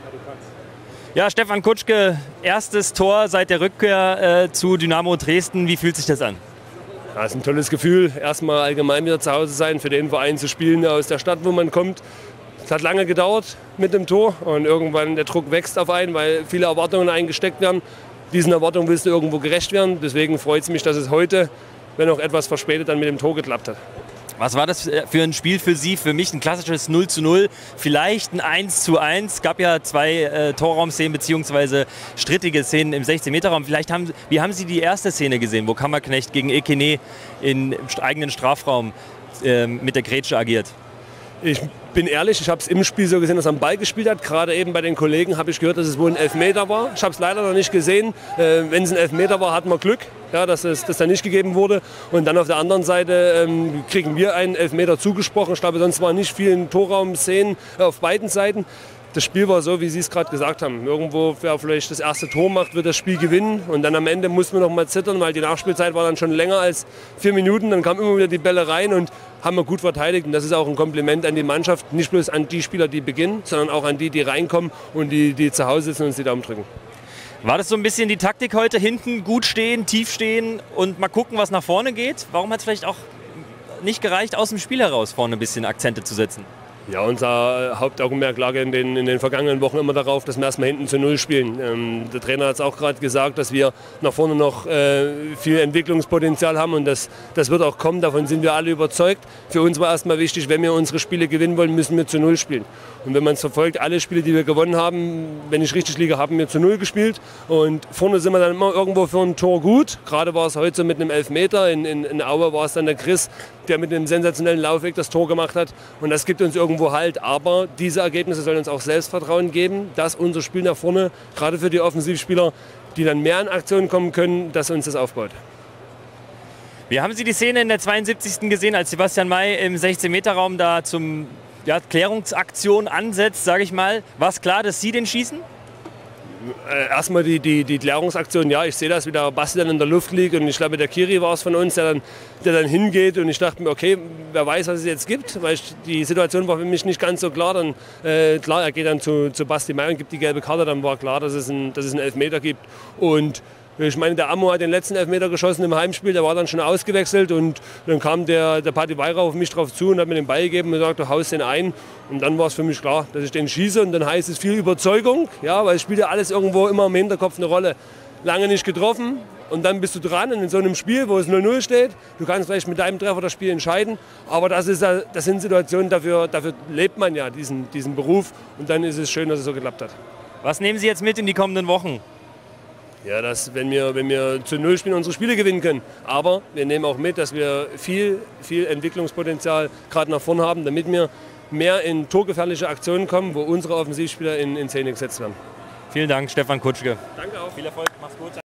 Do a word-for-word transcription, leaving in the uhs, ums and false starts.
Ja, Stefan Kutschke, erstes Tor seit der Rückkehr äh, zu Dynamo Dresden. Wie fühlt sich das an? Ja, es ist ein tolles Gefühl, erstmal allgemein wieder zu Hause sein, für den Verein zu spielen aus der Stadt, wo man kommt. Es hat lange gedauert mit dem Tor und irgendwann der Druck wächst auf einen, weil viele Erwartungen eingesteckt werden. Diesen Erwartungen willst du irgendwo gerecht werden. Deswegen freut es mich, dass es heute, wenn auch etwas verspätet, dann mit dem Tor geklappt hat. Was war das für ein Spiel für Sie? Für mich ein klassisches null zu null, vielleicht ein eins zu eins. Es gab ja zwei äh, Torraumszenen bzw. strittige Szenen im sechzehn Meter Raum. Vielleicht haben, wie haben Sie die erste Szene gesehen, wo Kammerknecht gegen Ekene im eigenen Strafraum äh, mit der Grätsche agiert? Ich bin ehrlich, ich habe es im Spiel so gesehen, dass er am Ball gespielt hat. Gerade eben bei den Kollegen habe ich gehört, dass es wohl ein Elfmeter war. Ich habe es leider noch nicht gesehen. Äh, wenn es ein Elfmeter war, hatten wir Glück, ja, dass es das dann nicht gegeben wurde. Und dann auf der anderen Seite ähm, kriegen wir einen Elfmeter zugesprochen. Ich glaube, sonst war nicht viel in Torraum-Szenen auf beiden Seiten. Das Spiel war so, wie Sie es gerade gesagt haben. Irgendwo, wer vielleicht das erste Tor macht, wird das Spiel gewinnen. Und dann am Ende mussten wir noch mal zittern, weil die Nachspielzeit war dann schon länger als vier Minuten. Dann kamen immer wieder die Bälle rein und haben wir gut verteidigt. Und das ist auch ein Kompliment an die Mannschaft. Nicht bloß an die Spieler, die beginnen, sondern auch an die, die reinkommen und die, die zu Hause sitzen und uns die Daumen drücken. War das so ein bisschen die Taktik heute? Hinten gut stehen, tief stehen und mal gucken, was nach vorne geht? Warum hat es vielleicht auch nicht gereicht, aus dem Spiel heraus vorne ein bisschen Akzente zu setzen? Ja, unser Hauptaugenmerk lag in den, in den vergangenen Wochen immer darauf, dass wir erstmal hinten zu Null spielen. Ähm, der Trainer hat es auch gerade gesagt, dass wir nach vorne noch äh, viel Entwicklungspotenzial haben und das, das wird auch kommen, davon sind wir alle überzeugt. Für uns war erstmal wichtig, wenn wir unsere Spiele gewinnen wollen, müssen wir zu Null spielen. Und wenn man es verfolgt, alle Spiele, die wir gewonnen haben, wenn ich richtig liege, haben wir zu Null gespielt. Und vorne sind wir dann immer irgendwo für ein Tor gut. Gerade war es heute so mit einem Elfmeter. In, in, in Aue war es dann der Chris, der mit einem sensationellen Laufweg das Tor gemacht hat. Und das gibt uns irgendwo Halt. Aber diese Ergebnisse sollen uns auch Selbstvertrauen geben, dass unser Spiel nach vorne, gerade für die Offensivspieler, die dann mehr in Aktion kommen können, dass uns das aufbaut. Wie haben Sie die Szene in der zweiundsiebzigsten gesehen, als Sebastian May im sechzehn Meter Raum da zum ja, Klärungsaktion ansetzt, sage ich mal? War es klar, dass Sie den schießen? Äh, erstmal die, die, die Klärungsaktion, ja, ich sehe das, wie der Basti dann in der Luft liegt und ich glaube, der Kiri war es von uns, der dann, der dann hingeht und ich dachte mir, okay, wer weiß, was es jetzt gibt, weil ich, die Situation war für mich nicht ganz so klar. Dann, äh, klar, er geht dann zu, zu Basti May und gibt die gelbe Karte, dann war klar, dass es, ein, dass es einen Elfmeter gibt. Und ich meine, der Ammo hat den letzten Elfmeter geschossen im Heimspiel, der war dann schon ausgewechselt und dann kam der, der Patti Weira auf mich drauf zu und hat mir den Ball gegeben und gesagt, du haust den ein. Und dann war es für mich klar, dass ich den schieße und dann heißt es viel Überzeugung, ja, weil es spielt ja alles irgendwo immer im Hinterkopf eine Rolle. Lange nicht getroffen und dann bist du dran und in so einem Spiel, wo es null null steht, du kannst vielleicht mit deinem Treffer das Spiel entscheiden, aber das, ist, das sind Situationen, dafür, dafür lebt man ja diesen, diesen Beruf und dann ist es schön, dass es so geklappt hat. Was nehmen Sie jetzt mit in die kommenden Wochen? Ja, dass wenn wir, wenn wir zu Null spielen, unsere Spiele gewinnen können. Aber wir nehmen auch mit, dass wir viel, viel Entwicklungspotenzial gerade nach vorne haben, damit wir mehr in torgefährliche Aktionen kommen, wo unsere Offensivspieler in, in Szene gesetzt werden. Vielen Dank, Stefan Kutschke. Danke auch. Viel Erfolg, mach's gut.